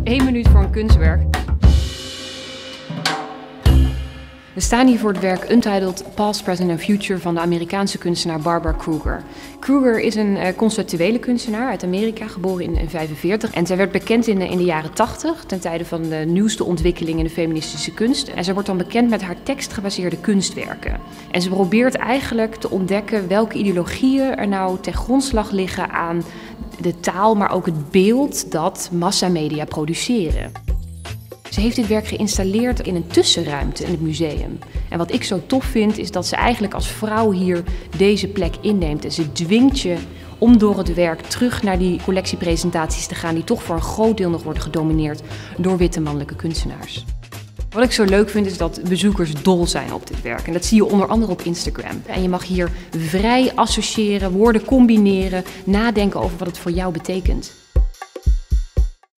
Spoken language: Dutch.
1 minuut voor een kunstwerk. We staan hier voor het werk Untitled Past, Present and Future van de Amerikaanse kunstenaar Barbara Kruger. Kruger is een conceptuele kunstenaar uit Amerika, geboren in 1945. En zij werd bekend in de jaren 80, ten tijde van de nieuwste ontwikkeling in de feministische kunst. En zij wordt dan bekend met haar tekstgebaseerde kunstwerken. En ze probeert eigenlijk te ontdekken welke ideologieën er nou ten grondslag liggen aan de taal, maar ook het beeld dat massamedia produceren. Ze heeft dit werk geïnstalleerd in een tussenruimte in het museum. En wat ik zo tof vind, is dat ze eigenlijk als vrouw hier deze plek inneemt. En ze dwingt je om door het werk terug naar die collectiepresentaties te gaan, die toch voor een groot deel nog worden gedomineerd door witte mannelijke kunstenaars. Wat ik zo leuk vind, is dat bezoekers dol zijn op dit werk. En dat zie je onder andere op Instagram. En je mag hier vrij associëren, woorden combineren, nadenken over wat het voor jou betekent.